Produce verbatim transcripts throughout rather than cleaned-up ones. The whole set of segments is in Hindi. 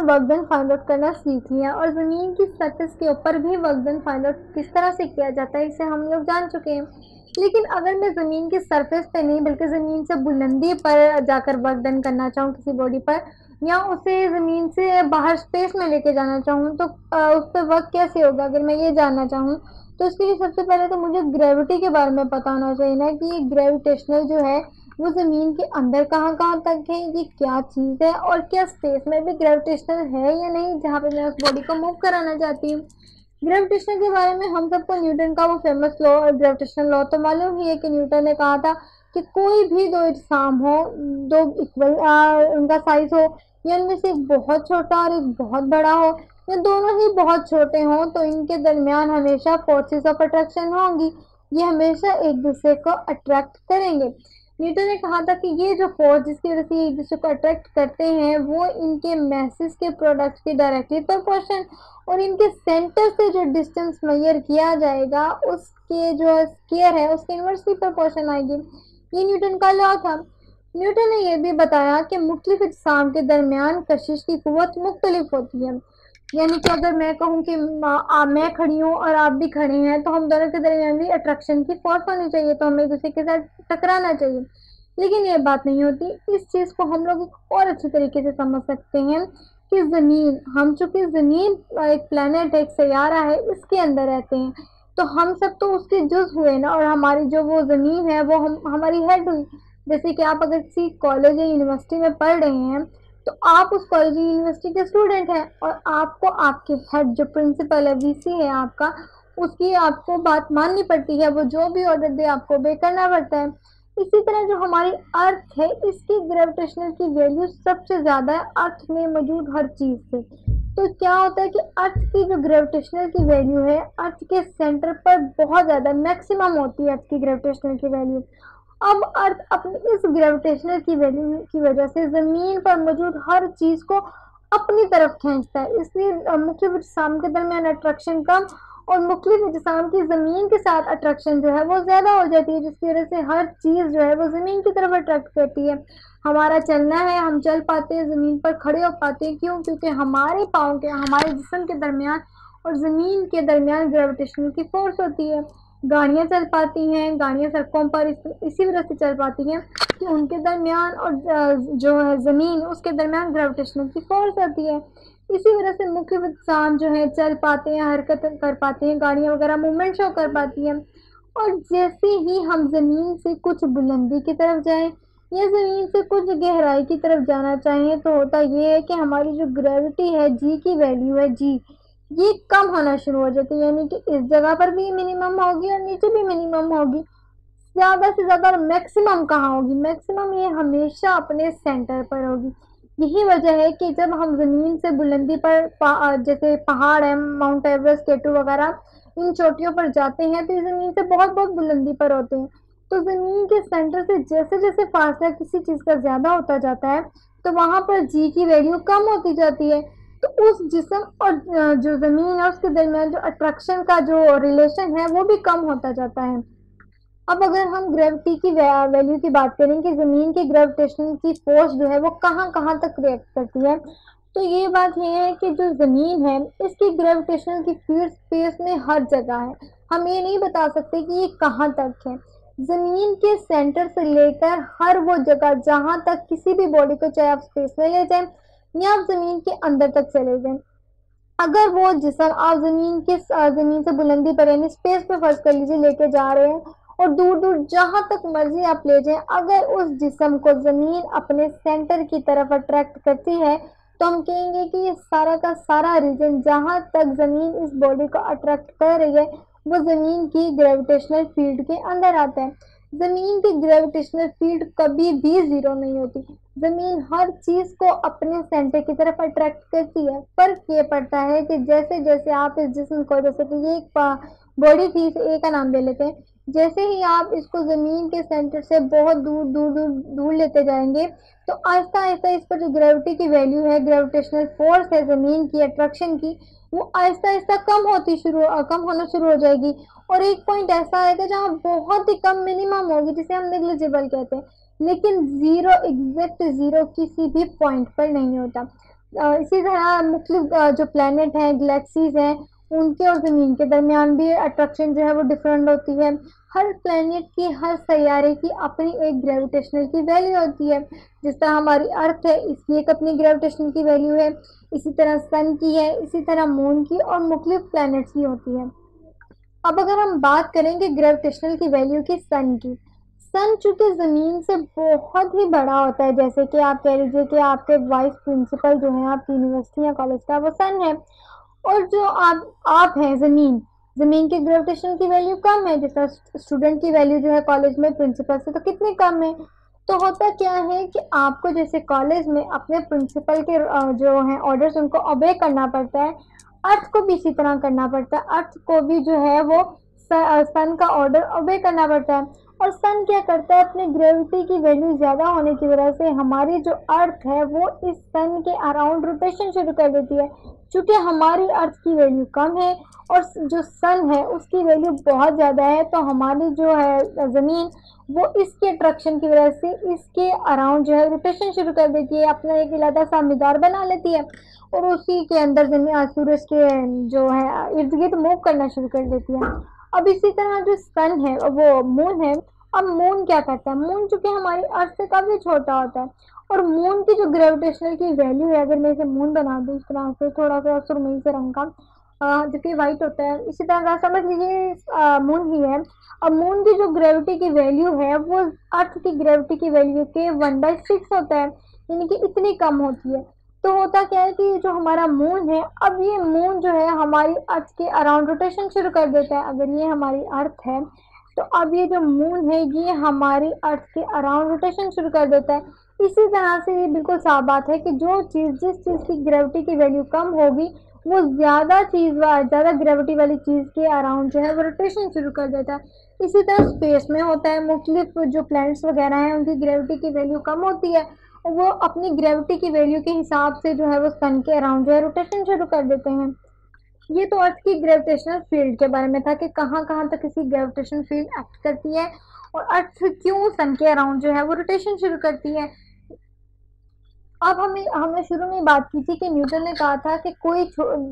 वर्क डन फाइंड आउट करना सीख लिया और ज़मीन की सरफेस के ऊपर भी वर्क डन फाइंड आउट किस तरह से किया जाता है इसे हम लोग जान चुके हैं। लेकिन अगर मैं ज़मीन की सरफेस पे नहीं बल्कि ज़मीन से बुलंदी पर जाकर वर्क डन करना चाहूँ किसी बॉडी पर, या उसे ज़मीन से बाहर स्पेस में लेके जाना चाहूँ, तो उस पर वर्क कैसे होगा अगर मैं ये जानना चाहूँ, तो इसके लिए सबसे पहले तो मुझे ग्रेविटी के बारे में पता होना चाहिए ना कि ग्रेविटेशनल जो है वो ज़मीन के अंदर कहाँ कहाँ तक है, ये क्या चीज़ है और क्या स्पेस में भी ग्रेविटेशनल है या नहीं जहाँ पे मैं उस बॉडी को मूव कराना चाहती हूँ। ग्रेविटेशन के बारे में हम सबको न्यूटन का वो फेमस लॉ और ग्रेविटेशनल लॉ तो मालूम ही है कि न्यूटन ने कहा था कि कोई भी दो इजसाम हो, दो इक्वल उनका साइज हो, या इनमें से एक बहुत छोटा और एक बहुत बड़ा हो, या दोनों ही बहुत छोटे हों, तो इनके दरमियान हमेशा फोर्सेस ऑफ अट्रैक्शन होंगी, ये हमेशा एक दूसरे को अट्रैक्ट करेंगे। न्यूटन ने कहा था कि ये जो फोर्स जिसकी वजह से एक दूसरे को अट्रैक्ट करते हैं वो इनके मैसेस के प्रोडक्ट के डायरेक्टली प्रोपोर्शन और इनके सेंटर से जो डिस्टेंस मेजर किया जाएगा उसके जो स्क्वायर है उसके इनवर्सली प्रोपोर्शन आएगी। ये न्यूटन का लॉ था। न्यूटन ने यह भी बताया कि मुख्तलिफ अजसाम के दरमियान कशिश की कुव्वत मुख्तलिफ होती है, यानी कि अगर मैं कहूँ कि आ, मैं खड़ी हूँ और आप भी खड़े हैं तो हम दोनों के दरमियान भी अट्रैक्शन की फोर्स होनी चाहिए, तो हमें एक दूसरे के साथ टकराना चाहिए। लेकिन ये बात नहीं होती। इस चीज़ को हम लोग और अच्छे तरीके से समझ सकते हैं कि ज़मीन, हम चूँकि ज़मीन एक प्लेनेट एक सैयारा है, इसके अंदर रहते हैं, तो हम सब तो उसके जुज़ हुए ना, और हमारी जो वो ज़मीन है वो हम हमारी हेड हुई। जैसे कि आप अगर किसी कॉलेज या यूनिवर्सिटी में पढ़ रहे हैं तो आप उस कॉलेज या यूनिवर्सिटी के स्टूडेंट हैं और आपको आपके हेड जो प्रिंसिपल है, वीसी है आपका, उसकी आपको बात माननी पड़ती है, वो जो भी ऑर्डर दे आपको obey करना पड़ता है। इसी तरह जो हमारी अर्थ है इसकी ग्रेविटेशनल की वैल्यू सबसे ज़्यादा है अर्थ में मौजूद हर चीज़ से। तो क्या होता है कि अर्थ की जो ग्रेविटेशनल की वैल्यू है अर्थ के सेंटर पर बहुत ज़्यादा मैक्सिमम होती है अर्थ की ग्रेविटेशनल की वैल्यू। अब अर्थ अपनी इस ग्रेविटेशनल की वैल्यू की वजह से ज़मीन पर मौजूद हर चीज़ को अपनी तरफ खींचता है, इसलिए मुख्तलिफ अजसाम के दरमियान अट्रैक्शन कम और मुख्तलिफ अजसाम की ज़मीन के साथ अट्रैक्शन जो है वो ज़्यादा हो जाती है, जिसकी वजह से हर चीज़ जो है वो ज़मीन की तरफ अट्रैक्ट करती है। हमारा चलना है, हम चल पाते हैं, ज़मीन पर खड़े हो पाते हैं, क्यों? क्योंकि हमारे पाँव के हमारे जिस्म के दरमियान और ज़मीन के दरमियान ग्रेविटेशन की फोर्स होती है। गाड़ियाँ चल पाती हैं, गाड़ियाँ सड़कों पर इस, इसी वजह से चल पाती हैं कि उनके दरमियान और जो है ज़मीन उसके दरमियान ग्रेविटेशनल की फोर्स होती है। इसी वजह से मुख्य अजसाम जो है चल पाते हैं, हरकत कर पाते हैं, गाड़ियाँ वगैरह मूवमेंट शो कर पाती हैं। और जैसे ही हम ज़मीन से कुछ बुलंदी की तरफ जाएं या ज़मीन से कुछ गहराई की तरफ जाना चाहें तो होता ये है कि हमारी जो ग्रेविटी है, जी की वैल्यू है, जी ये कम होना शुरू हो जाती है, यानी कि इस जगह पर भी मिनिमम होगी और नीचे भी मिनिमम होगी। ज़्यादा से ज़्यादा मैक्सिमम कहाँ होगी? मैक्सिमम ये हमेशा अपने सेंटर पर होगी। यही वजह है कि जब हम ज़मीन से बुलंदी पर पा, जैसे पहाड़ है, माउंट एवरेस्ट, केटू वगैरह, इन चोटियों पर जाते हैं तो ज़मीन से बहुत बहुत बुलंदी पर होते हैं। तो ज़मीन के सेंटर से जैसे जैसे फासला किसी चीज़ का ज़्यादा होता जाता है तो वहाँ पर जी की वैल्यू कम होती जाती है। तो उस जिस्म और जो ज़मीन है उसके दरमियान जो अट्रैक्शन का जो रिलेशन है वो भी कम होता जाता है। अब अगर हम ग्रेविटी की वैल्यू की बात करें कि ज़मीन की ग्रेविटेशन की फोर्स जो है वो कहाँ कहाँ तक रिएक्ट करती है, तो ये बात ये है कि जो ज़मीन है इसकी ग्रेविटेशन की फील्ड स्पेस में हर जगह है। हम ये नहीं बता सकते कि ये कहाँ तक है। ज़मीन के सेंटर से लेकर हर वो जगह जहाँ तक किसी भी बॉडी को, चाहे आप स्पेस में ले जाएं या आप ज़मीन के अंदर तक चले जाएं, अगर वो जिस्म आप ज़मीन के ज़मीन से बुलंदी पर यानी स्पेस पे फर्ज कर लीजिए लेके जा रहे हैं और दूर दूर जहाँ तक मर्जी आप ले जाएं, अगर उस जिस्म को ज़मीन अपने सेंटर की तरफ अट्रैक्ट करती है तो हम कहेंगे कि ये सारा का सारा रीजन जहाँ तक ज़मीन इस बॉडी को अट्रैक्ट कर रही है वो ज़मीन की ग्रेविटेशनल फील्ड के अंदर आता है। ज़मीन की ग्रेविटेशनल फील्ड कभी भी ज़ीरो नहीं होती। ज़मीन हर चीज़ को अपने सेंटर की तरफ अट्रैक्ट करती है। फर्क ये पड़ता है कि जैसे जैसे आप इस जिस्म को, जैसे कि ये एक बॉडी थी, इसे ए का नाम दे लेते हैं, जैसे ही आप इसको ज़मीन के सेंटर से बहुत दूर दूर दूर दूर लेते जाएंगे तो आहिस्ता आहिस्ता इस पर जो ग्रेविटी की वैल्यू है, ग्रेविटेशनल फोर्स है ज़मीन की अट्रैक्शन की, वो आहिस्ता आहिस्ता कम होती शुरू कम होना शुरू हो जाएगी और एक पॉइंट ऐसा आएगा जहाँ बहुत ही कम मिनिमम होगी, जिसे हम नेग्लिजिबल कहते हैं। लेकिन ज़ीरो, एग्जैक्ट ज़ीरो किसी भी पॉइंट पर नहीं होता। अ, इसी तरह मुख्तलिफ अ, जो प्लैनेट हैं, गैलेक्सीज़ हैं, उनके और ज़मीन के दरमियान भी अट्रैक्शन जो है वो डिफरेंट होती है। हर प्लैनेट की, हर सैयारे की अपनी एक ग्रेविटेशनल की वैल्यू होती है। जिस तरह हमारी अर्थ है, इसकी एक अपनी ग्रेविटेशनल की वैल्यू है, इसी तरह सन की है, इसी तरह मून की और मुख्तलिफ प्लैनेट्स की होती है। अब अगर हम बात करेंगे ग्रेविटेशनल की वैल्यू की सन की, सन चूँकि ज़मीन से बहुत ही बड़ा होता है, जैसे कि आप कह लीजिए कि आपके वाइस प्रिंसिपल जो हैं आपकी यूनिवर्सिटी या कॉलेज का, वो सन है। और जो आप आप हैं ज़मीन, ज़मीन की ग्रेविटेशन की वैल्यू कम है, जैसा स्टूडेंट की वैल्यू जो है कॉलेज में प्रिंसिपल से तो कितनी कम है। तो होता क्या है कि आपको जैसे कॉलेज में अपने प्रिंसिपल के अ, जो हैं ऑर्डर्स उनको ओबे करना पड़ता है, अर्थ को भी इसी तरह करना पड़ता है। अर्थ को भी जो है वो सन का ऑर्डर ओबे करना पड़ता है। और सन क्या करता है, अपने ग्रेविटी की वैल्यू ज़्यादा होने की वजह से हमारी जो अर्थ है वो इस सन के अराउंड रोटेशन शुरू कर देती है। चूँकि हमारी अर्थ की वैल्यू कम है और जो सन है उसकी वैल्यू बहुत ज़्यादा है, तो हमारी जो है ज़मीन वो इसके अट्रैक्शन की वजह से इसके अराउंड जो है रोटेशन शुरू कर देती है, अपना एक इलादा सा मिदार बना लेती है और उसी के अंदर ज़मीन सूरज के जो है इर्द गिर्द मूव करना शुरू कर देती है। अब इसी तरह जो सन है वो मून है। अब मून क्या करता है, मून चूँकि हमारी अर्थ से काफ़ी छोटा होता है और मून की जो ग्रेविटेशनल की वैल्यू है, अगर मैं इसे मून बना दूँ इस तरह से थोड़ा सा सुरमई से रंग का, अ, जो कि वाइट होता है, इसी तरह का समझ लीजिए अ, मून ही है। अब मून की जो ग्रेविटी की वैल्यू है वो अर्थ की ग्रेविटी की वैल्यू के वन बाई सिक्स होता है, यानी कि इतनी कम होती है। तो होता क्या है कि जो हमारा मून है, अब ये मून जो है हमारी अर्थ के अराउंड रोटेशन शुरू कर देता है। अगर ये हमारी अर्थ है तो अब ये जो मून है ये हमारी अर्थ के अराउंड रोटेशन शुरू कर देता है। इसी तरह से ये बिल्कुल साफ बात है कि जो चीज़ जिस चीज़ की ग्रेविटी की वैल्यू कम होगी वो ज़्यादा चीज़ ज़्यादा ग्रेविटी वाली चीज़ के अराउंड जो है वो रोटेशन शुरू कर देता है। इसी तरह स्पेस में होता है, मुख्तलिफ जो प्लैनेट्स वगैरह हैं उनकी ग्रेविटी की वैल्यू कम होती है और वो अपनी ग्रेविटी की वैल्यू के हिसाब से जो है वो सन के अराउंड जो है रोटेशन शुरू कर देते हैं। ये तो अर्थ की ग्रेविटेशनल फील्ड के बारे में था कि कहाँ कहाँ तक किसी ग्रेविटेशन फील्ड एक्ट करती है और अर्थ क्यों सन के अराउंड जो है वो रोटेशन शुरू करती है। अब हमें हमने शुरू में बात की थी कि न्यूटन ने कहा था कि कोई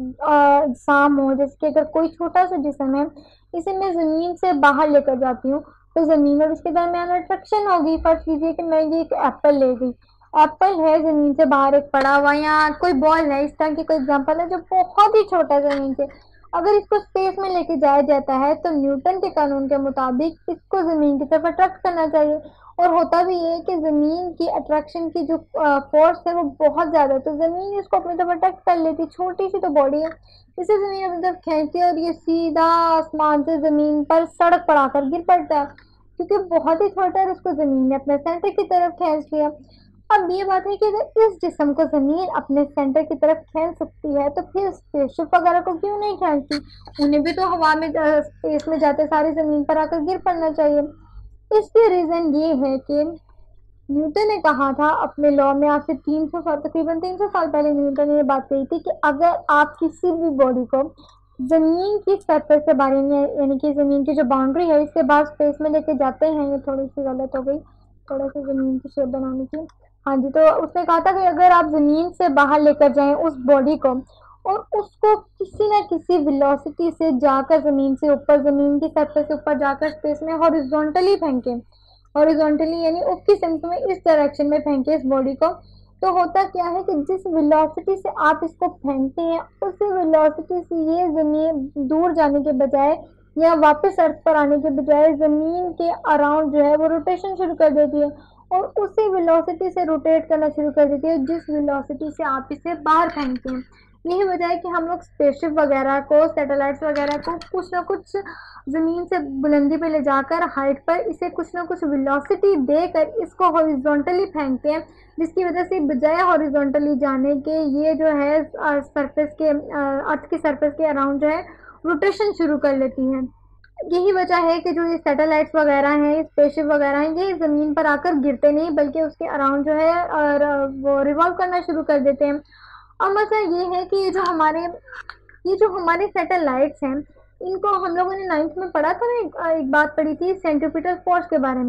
साम हो, जैसे कि अगर कोई छोटा सा जिस्म है, इसे मैं ज़मीन से बाहर लेकर जाती हूँ तो ज़मीन और इसके दरमियान अट्रैक्शन होगी। फर्स्ट कीजिए कि मैं ये एक एप्पल ले गई, एप्पल है ज़मीन से बाहर एक पड़ा हुआ, या कोई बॉल है, इस तरह की कोई एग्जांपल है जो बहुत ही छोटा है ज़मीन से, अगर इसको स्पेस में लेके जाया जाता है तो न्यूटन के कानून के मुताबिक इसको ज़मीन की तरफ अट्रैक्ट करना चाहिए। और होता भी ये है कि ज़मीन की अट्रैक्शन की जो फोर्स है वो बहुत ज़्यादा है, तो ज़मीन इसको अपनी तरफ अट्रैक्ट कर लेती है, छोटी सी तो बॉडी है, इसे ज़मीन अपनी तरफ खींचती है और ये सीधा आसमान से ज़मीन पर सड़क पर आकर गिर पड़ता है, क्योंकि बहुत ही छोटा है, उसको ज़मीन ने अपने सेंटर की तरफ खींच लिया। अब ये बात है कि अगर इस जिस्म को ज़मीन अपने सेंटर की तरफ खींच सकती है तो फिर स्पेसशिप वगैरह को क्यों नहीं खींचती, उन्हें भी तो हवा में स्पेस में जाते सारी ज़मीन पर आकर गिर पड़ना चाहिए। इसके रीज़न ये है कि न्यूटन ने कहा था अपने लॉ में, आज से तीन सौ साल तकरीबन तीन सौ साल पहले न्यूटन ने ये बात कही थी कि अगर आप किसी भी बॉडी को ज़मीन की सरफेस से बाहर, यानी कि ज़मीन की जो बाउंड्री है इससे बाहर स्पेस में लेके जाते हैं, ये थोड़ी सी गलत हो गई, थोड़ा सी ज़मीन की शेप बनाने की, हाँ जी, तो उसने कहा था कि अगर आप ज़मीन से बाहर लेकर जाएं उस बॉडी को और उसको किसी ना किसी वेलोसिटी से जाकर ज़मीन से ऊपर, ज़मीन की सरफेस से ऊपर जाकर स्पेस में हॉरिजॉन्टली फेंकें, हॉरिजॉन्टली यानी ऊपरी सिमत में इस डायरेक्शन में फेंके इस बॉडी को, तो होता क्या है कि जिस वेलोसिटी से आप इसको फेंकते हैं उसी वेलोसिटी से ये ज़मीन दूर जाने के बजाय या वापस अर्थ पर आने के बजाय ज़मीन के अराउंड जो है वो रोटेशन शुरू कर देती है और उसी वेलोसिटी से रोटेट करना शुरू कर देती है जिस वेलोसिटी से आप इसे बाहर फेंकते हैं। यही वजह है कि हम लोग स्पेसशिप वगैरह को, सैटेलाइट्स वगैरह को कुछ ना कुछ ज़मीन से बुलंदी पे ले जाकर हाइट पर इसे कुछ ना कुछ वेलोसिटी देकर इसको हॉरिजॉन्टली फेंकते हैं, जिसकी वजह से बजाय हॉरिजॉन्टली जाने के ये जो है सरफेस के अर्थ की सरफेस के अराउंड जो है रोटेशन शुरू कर लेती हैं। यही वजह है कि जो ये सैटेलाइट्स वगैरह हैं, स्पेसशिप वगैरह हैं, ये ज़मीन पर आकर गिरते नहीं बल्कि उसके अराउंड जो है और वो रिवॉल्व करना शुरू कर देते हैं। अब मसला ये है कि ये जो हमारे ये जो हमारे सैटेलाइट्स हैं, इनको हम लोगों ने नाइन्थ में पढ़ा था ना, एक, एक बात पढ़ी थी सेंट्रीपिटल फोर्स के बारे में।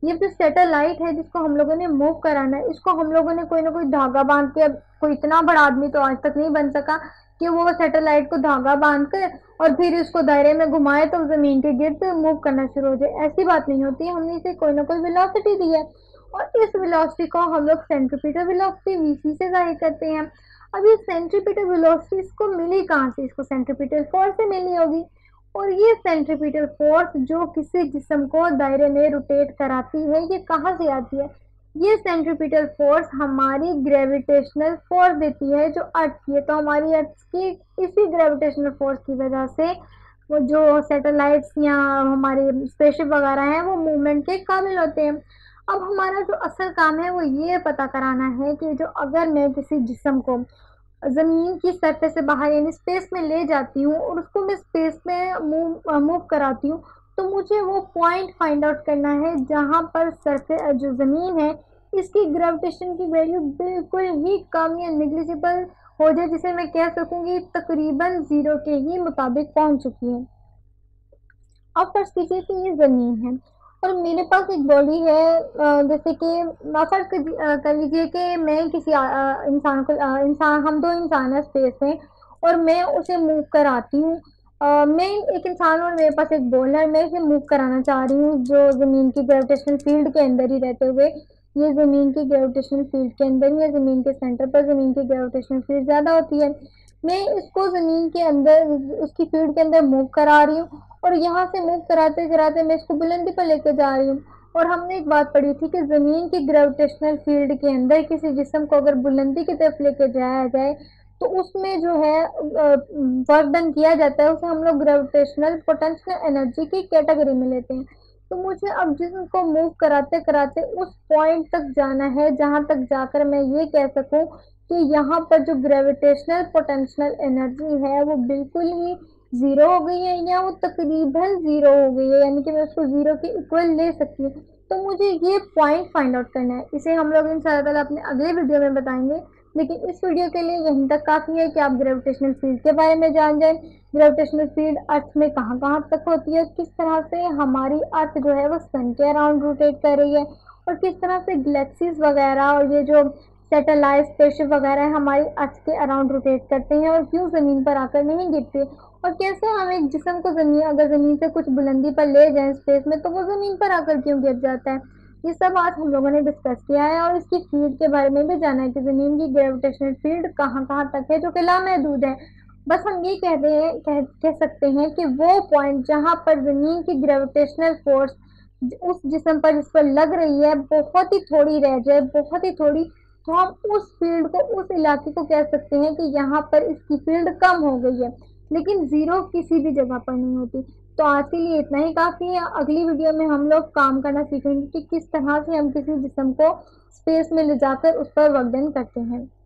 ये जो सैटेलाइट है जिसको हम लोगों ने मूव कराना है, इसको हम लोगों ने कोई ना कोई धागा बांध के, अब कोई इतना बड़ा आदमी तो आज तक नहीं बन सका कि वो सैटेलाइट को धागा बांध कर और फिर इसको दायरे में घुमाए तो ज़मीन के गिर्द मूव करना शुरू हो जाए। ऐसी बात नहीं होती है, हमने इसे कोई ना कोई वेलोसिटी दी है और इस वेलोसिटी को हम लोग सेंट्रीपिटल वेलोसिटी वीसी से ज़ाहिर करते हैं। अब ये सेंट्रीपिटल वेलोसिटी इसको मिली कहाँ से? इसको सेंट्रीपिटल फोर्स से मिली होगी। और ये सेंट्रीपिटल फोर्स जो किसी जिस्म को दायरे में रोटेट कराती है, ये कहाँ से आती है? ये सेंट्रीपिटल फोर्स हमारी ग्रेविटेशनल फोर्स देती है जो अर्थ की है। तो हमारी अर्थ की इसी ग्रेविटेशनल फोर्स की वजह से वो जो सैटेलाइट्स या हमारे स्पेसशिप वगैरह हैं वो मूवमेंट के काबिल होते हैं। अब हमारा जो असल काम है वो ये पता कराना है कि जो अगर मैं किसी जिस्म को ज़मीन की सतह से बाहर यानी स्पेस में ले जाती हूँ और उसको मैं स्पेस में मूव मूव कराती हूँ, तो मुझे वो पॉइंट फाइंड आउट करना है जहाँ पर सरफे जो ज़मीन है इसकी ग्रेविटेशन की वैल्यू बिल्कुल ही कम या नेग्लिजिबल हो जाए, जिसे मैं कह सकूँ कि तकरीबन ज़ीरो के ही मुताबिक पहुँच चुकी है। अब फर्ज कीजिए कि ये ज़मीन है और मेरे पास एक बॉडी है, अ, जैसे कि फर्ज कर लीजिए कि मैं किसी अ, अ, इंसान को अ, इंसान हम दो इंसान हैं स्पेस में और मैं उसे मूव कराती हूँ। अ, मैं एक इंसान और मेरे पास एक बॉल है, मैं इसे मूव कराना चाह रही हूँ जो ज़मीन की ग्रेविटेशनल फील्ड के अंदर ही रहते हुए। ये ज़मीन की ग्रेविटेशनल फील्ड के अंदर ही है, ज़मीन के सेंटर पर ज़मीन की ग्रेविटेशनल फील्ड ज़्यादा होती है। मैं इसको ज़मीन के अंदर उसकी फील्ड के अंदर मूव करा रही हूँ और यहाँ से मूव कराते कराते मैं इसको बुलंदी पर लेके जा रही हूँ। और हमने एक बात पढ़ी थी कि ज़मीन की ग्रेविटेशनल फील्ड के अंदर किसी जिस्म को अगर बुलंदी की तरफ लेके जाया जाए तो उसमें जो है वर्क डन किया जाता है, उसे हम लोग ग्रेविटेशनल पोटेंशियल एनर्जी की कैटेगरी में लेते हैं। तो मुझे अब जिस्म को मूव कराते कराते उस पॉइंट तक जाना है जहाँ तक जाकर मैं ये कह सकूँ कि यहाँ पर जो ग्रेविटेशनल पोटेंशियल एनर्जी है वो बिल्कुल ही ज़ीरो हो गई है या वो तकरीबन ज़ीरो हो गई है, यानी कि मैं उसको ज़ीरो के इक्वल ले सकती हूँ। तो मुझे ये पॉइंट फाइंड आउट करना है, इसे हम लोग इंशाअल्लाह अपने अगले वीडियो में बताएंगे। लेकिन इस वीडियो के लिए यहीं तक काफ़ी है कि आप ग्रेविटेशनल फील्ड के बारे में जान जाएं, ग्रेविटेशनल फील्ड अर्थ में कहाँ कहाँ तक होती है, किस तरह से हमारी अर्थ जो है वो सन के अराउंड रोटेट कर रही है और किस तरह से गैलेक्सीज वगैरह और ये जो सैटेलाइट स्पेसशिप वगैरह हमारी अर्थ के अराउंड रोटेट करते हैं और क्यों ज़मीन पर आकर नहीं गिरते, और कैसे हम एक जिस्म को ज़मीन अगर ज़मीन से कुछ बुलंदी पर ले जाएं स्पेस में तो वो ज़मीन पर आकर क्यों गिर जाता है। ये सब आज हम लोगों ने डिस्कस किया है और इसकी फील्ड के बारे में भी जाना है कि ज़मीन की ग्रेविटेशनल फील्ड कहाँ कहाँ तक है जो कि लामहदूद है। बस हम ये कह रहे हैं कह, कह सकते हैं कि वो पॉइंट जहाँ पर ज़मीन की ग्रेविटेशनल फोर्स उस जिस्म पर जिस पर लग रही है बहुत ही थोड़ी रह जाए, बहुत ही थोड़ी, तो हम उस फील्ड को उस इलाके को कह सकते हैं कि यहाँ पर इसकी फील्ड कम हो गई है, लेकिन ज़ीरो किसी भी जगह पर नहीं होती। तो आज के लिए इतना ही काफ़ी है। अगली वीडियो में हम लोग काम करना सीखेंगे कि किस तरह से हम किसी जिस्म को स्पेस में ले जाकर उस पर वर्क डन करते हैं।